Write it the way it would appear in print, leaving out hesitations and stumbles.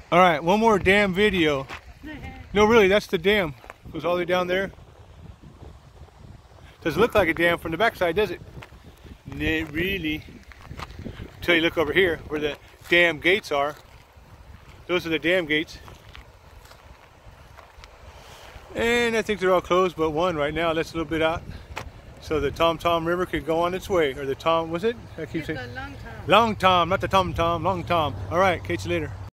All right, one more dam video. No, really, that's the dam. It goes all the way down there. Doesn't look like a dam from the backside, does it? Not really. Until you look over here where the dam gates are. Those are the dam gates. And I think they're all closed but one right now. That's a little bit out. So the Tom Tom River could go on its way. Or the Tom, was it? I keep saying. Long Tom. Long Tom, not the Tom Tom, Long Tom. All right, catch you later.